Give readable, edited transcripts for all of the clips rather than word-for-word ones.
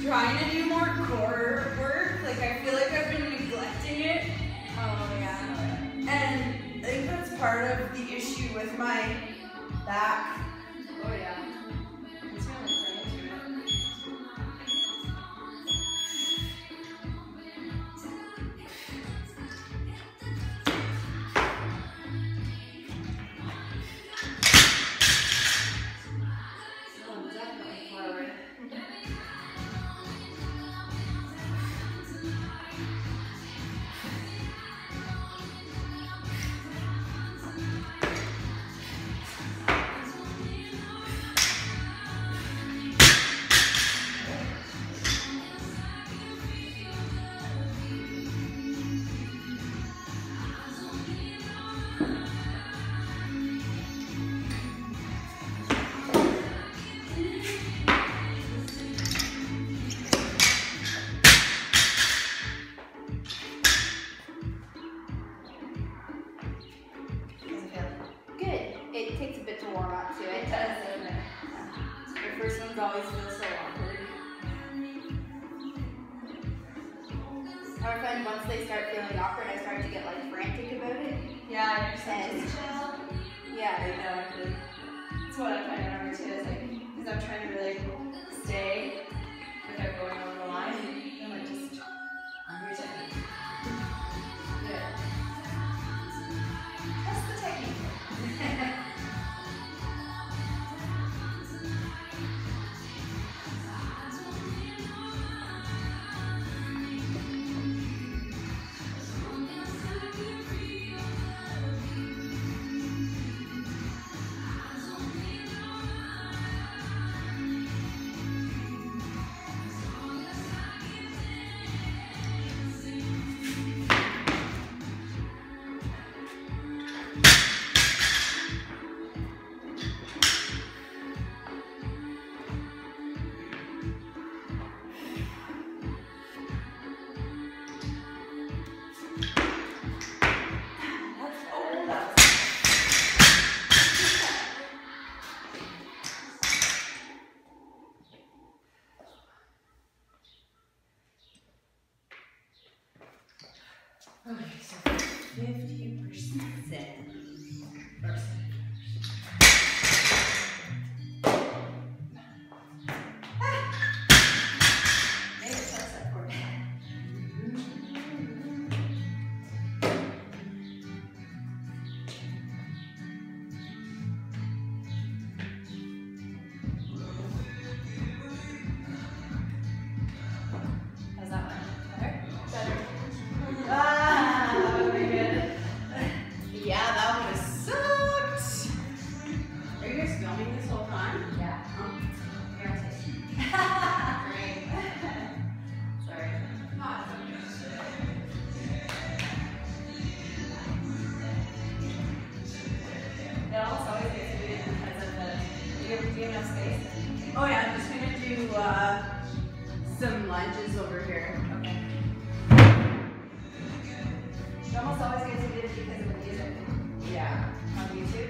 trying to do more core work. Like I feel like I've been neglecting it. Oh yeah. And I think that's part of the issue with my back. Oh yeah. It's really playing into it. Oh, definitely forward. It takes a bit to warm up to it. It does, doesn't it? The first ones always feel so awkward. I find once they start feeling awkward, I start to get like frantic about it. Yeah, I understand. Just chill. Yeah, Exactly. That's what I'm trying to remember too. Is like, because I'm trying to really stay without going over the line. And like just on your technique. Yeah. That's the technique. Okay, so 50%. Maybe it touched that for me. How's that one? Better? Better. Ah, that would be good. Yeah, that would have sucked. Are you guys filming this whole time? Yeah. Great. Sorry. It almost always gets to do it because of the. Do you have enough space? Oh yeah, I'm just gonna do some lunges over here. Okay. It almost always gets to do it because of the music. Yeah. On YouTube.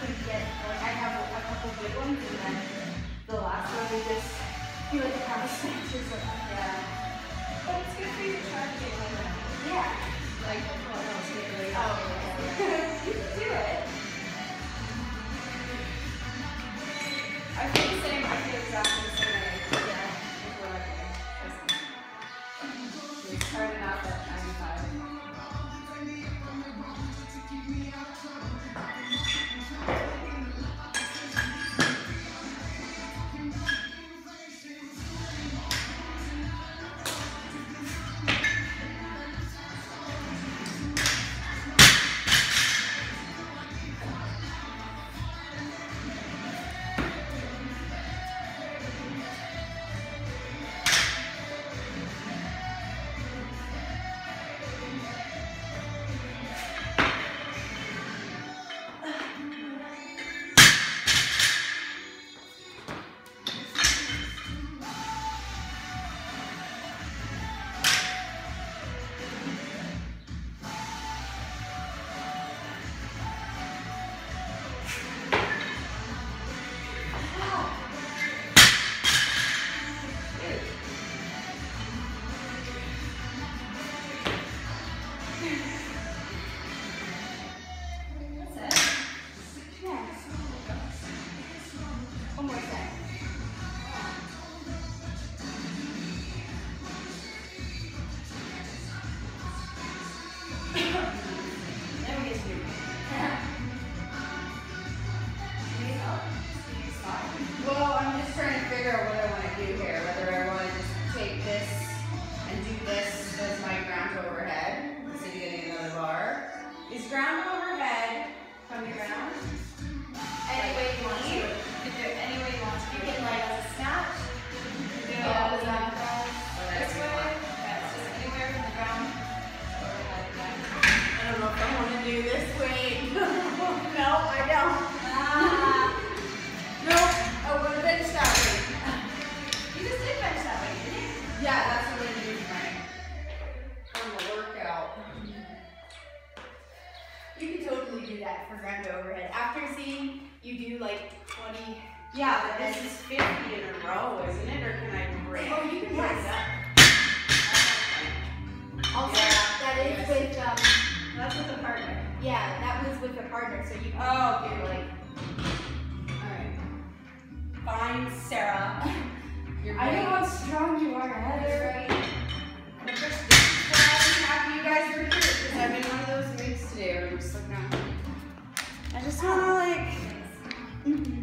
could get, like, I have a couple good ones, and then the last one we just do like a power snatch or something. Yeah. But it's good for you to try to get like that. Yeah. Like, oh no, it's getting really Oh, yeah. You can do it. I feel the same. I feel exactly the same way. Yeah. It's hard enough at 95. One more set. Then we get to do it. Well, I'm just trying to figure out what I want to do here. Whether I want to just take this and do this as my ground overhead instead of getting another bar. Is ground overhead from the ground? Any way you want to. You can do it any way you want to. You can like as a snatch. do it Yeah, as a this way. Yeah, it's just anywhere from the ground. Overhead again. I don't know if I want to do this way. No, I don't. Nope. Oh, we're gonna bench that way. You just did bench that way, didn't you? Yeah, that's what I'm gonna do for the workout. You could totally do that for ground overhead. After seeing you do like 20. Yeah, but this is 50 in a row, isn't it? Or can I break? Oh, you can break yes. that. Also, Yeah, that is with that's with a partner. yeah, that was with a partner, so you can Oh, okay. do like. Alright. Fine, Sarah. You're I know great. how strong you are, Heather. Right. And of course, this is why I'm happy you guys were here, because I've been one of those weeks today where I'm just like, no. I just wanna like.